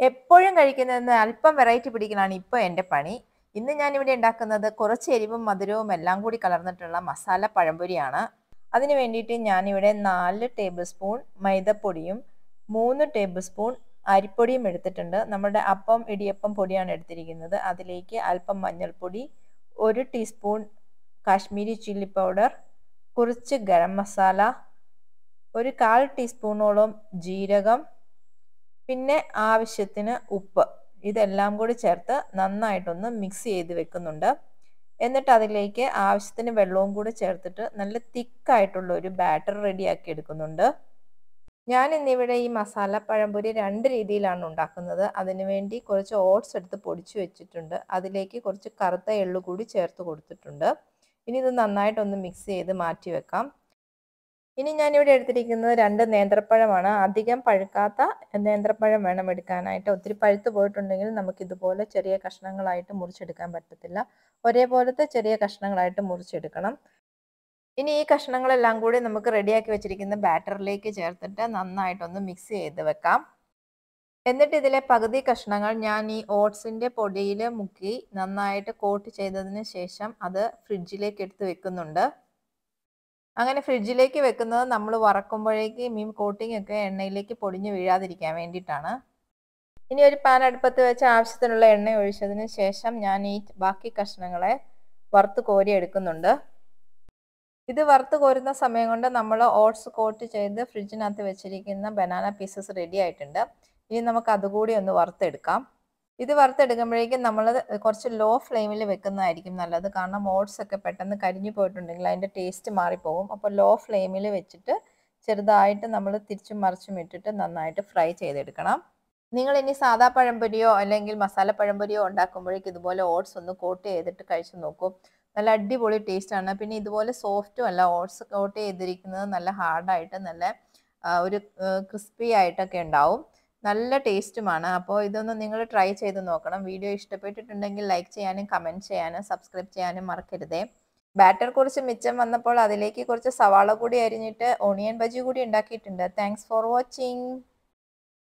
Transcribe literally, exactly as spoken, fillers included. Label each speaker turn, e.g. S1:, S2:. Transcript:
S1: എപ്പോഴും കഴിക്കുന്നതിന് അല്പം വെറൈറ്റി പിടിക്കലാണ് ഇപ്പോൾ എൻ്റെ പണി. ഇന്ന് ഞാനിവിടെ ഉണ്ടാക്കുന്നത് കുറച്ച് എരിവും മധുരവും എല്ലാം കൂടി കലർന്നിട്ടുള്ള മസാല പഴംപൊരിയാണ്. അതിന് വേണ്ടിയിട്ട് ഞാനിവിടെ നാല് ടേബിൾ സ്പൂൺ മൈദപ്പൊടിയും മൂന്ന് ടേബിൾ സ്പൂൺ അരിപ്പൊടിയും എടുത്തിട്ടുണ്ട്. നമ്മുടെ അപ്പം ഇടിയപ്പം പൊടിയാണ് എടുത്തിരിക്കുന്നത്. അതിലേക്ക് അല്പം മഞ്ഞൾപ്പൊടി, ഒരു ടീസ്പൂൺ കാശ്മീരി ചില്ലി പൗഡർ, കുറച്ച് ഗരം മസാല, ഒരു കാൽ ടീസ്പൂണോളം ജീരകം, പിന്നെ ആവശ്യത്തിന് ഉപ്പ്, ഇതെല്ലാം കൂടി ചേർത്ത് നന്നായിട്ടൊന്ന് മിക്സ് ചെയ്ത് വെക്കുന്നുണ്ട്. എന്നിട്ട് അതിലേക്ക് ആവശ്യത്തിന് വെള്ളവും കൂടി ചേർത്തിട്ട് നല്ല തിക്കായിട്ടുള്ള ഒരു ബാറ്റർ റെഡിയാക്കി എടുക്കുന്നുണ്ട്. ഞാൻ ഇന്നിവിടെ ഈ മസാല പഴംപൊരി രണ്ട് രീതിയിലാണ് ഉണ്ടാക്കുന്നത്. അതിനുവേണ്ടി കുറച്ച് ഓട്സ് എടുത്ത് പൊടിച്ചു വെച്ചിട്ടുണ്ട്. അതിലേക്ക് കുറച്ച് കറുത്ത എള്ളു കൂടി ചേർത്ത് കൊടുത്തിട്ടുണ്ട്. ഇനി ഇത് നന്നായിട്ടൊന്ന് മിക്സ് ചെയ്ത് മാറ്റി വെക്കാം. ഇനി ഞാനിവിടെ എടുത്തിരിക്കുന്നത് രണ്ട് നേന്ത്രപ്പഴമാണ്. അധികം പഴുക്കാത്ത നേന്ത്രപ്പഴം വേണം എടുക്കാനായിട്ട്. ഒത്തിരി പഴുത്ത് പോയിട്ടുണ്ടെങ്കിൽ നമുക്ക് ഇതുപോലെ ചെറിയ കഷ്ണങ്ങളായിട്ട് മുറിച്ചെടുക്കാൻ പറ്റത്തില്ല. ഒരേപോലത്തെ ചെറിയ കഷ്ണങ്ങളായിട്ട് മുറിച്ചെടുക്കണം. ഇനി ഈ കഷ്ണങ്ങളെല്ലാം കൂടി നമുക്ക് റെഡിയാക്കി വെച്ചിരിക്കുന്ന ബാറ്ററിലേക്ക് ചേർത്തിട്ട് നന്നായിട്ടൊന്ന് മിക്സ് ചെയ്ത് വെക്കാം. എന്നിട്ട് ഇതിലെ പകുതി കഷ്ണങ്ങൾ ഞാൻ ഈ ഓട്സിൻ്റെ പൊടിയിൽ മുക്കി നന്നായിട്ട് കോട്ട് ചെയ്തതിന് ശേഷം അത് ഫ്രിഡ്ജിലേക്ക് എടുത്ത് വെക്കുന്നുണ്ട്. അങ്ങനെ ഫ്രിഡ്ജിലേക്ക് വെക്കുന്നത് നമ്മൾ വറക്കുമ്പോഴേക്ക് മീൻ കോട്ടിംഗ് ഒക്കെ എണ്ണയിലേക്ക് പൊടിഞ്ഞ് വീഴാതിരിക്കാൻ വേണ്ടിയിട്ടാണ്. ഇനി ഒരു പാൻ അടുപ്പത്ത് വെച്ച് ആവശ്യത്തിനുള്ള എണ്ണ ഒഴിച്ചതിന് ശേഷം ഞാൻ ഈ ബാക്കി കഷ്ണങ്ങളെ വറുത്ത് കോരി എടുക്കുന്നുണ്ട്. ഇത് വറുത്ത് കോരുന്ന സമയം കൊണ്ട് നമ്മൾ ഓട്സ് കോട്ട് ചെയ്ത് ഫ്രിഡ്ജിനകത്ത് വെച്ചിരിക്കുന്ന ബനാന പീസസ് റെഡി ആയിട്ടുണ്ട്. ഇനി നമുക്ക് അതുകൂടി ഒന്ന് വറുത്തെടുക്കാം. ഇത് വറുത്തെടുക്കുമ്പോഴേക്കും നമ്മൾ കുറച്ച് ലോ ഫ്ലെയിമിൽ വെക്കുന്നതായിരിക്കും നല്ലത്. കാരണം ഓട്സ് ഒക്കെ പെട്ടെന്ന് കരിഞ്ഞു പോയിട്ടുണ്ടെങ്കിൽ അതിൻ്റെ ടേസ്റ്റ് മാറിപ്പോകും. അപ്പോൾ ലോ ഫ്ലെയിമിൽ വെച്ചിട്ട് ചെറുതായിട്ട് നമ്മൾ തിരിച്ചും മറിച്ചും ഇട്ടിട്ട് നന്നായിട്ട് ഫ്രൈ ചെയ്തെടുക്കണം. നിങ്ങൾ ഇനി സാദാ പഴംപൊരിയോ അല്ലെങ്കിൽ മസാല പഴംപൊരിയോ ഉണ്ടാക്കുമ്പോഴേക്കും ഇതുപോലെ ഓട്സ് ഒന്ന് കോട്ട് ചെയ്തിട്ട് കഴിച്ച് നോക്കൂ. നല്ല അടിപൊളി ടേസ്റ്റാണ്. പിന്നെ ഇതുപോലെ സോഫ്റ്റും അല്ല, ഓട്സ് കോട്ട് ചെയ്തിരിക്കുന്നത് നല്ല ഹാർഡായിട്ട് നല്ല ഒരു ക്രിസ്പി ആയിട്ടൊക്കെ ഉണ്ടാവും. നല്ല ടേസ്റ്റുമാണ്. അപ്പോൾ ഇതൊന്ന് നിങ്ങൾ ട്രൈ ചെയ്ത് നോക്കണം. വീഡിയോ ഇഷ്ടപ്പെട്ടിട്ടുണ്ടെങ്കിൽ ലൈക്ക് ചെയ്യാനും കമൻറ്റ് ചെയ്യാനും സബ്സ്ക്രൈബ് ചെയ്യാനും മറക്കരുതേ. ബാറ്റർ കുറച്ച് മിച്ചം വന്നപ്പോൾ അതിലേക്ക് കുറച്ച് സവാള കൂടി അരിഞ്ഞിട്ട് ഓണിയൻ ബജി കൂടി ഉണ്ടാക്കിയിട്ടുണ്ട്. Thanks for watching.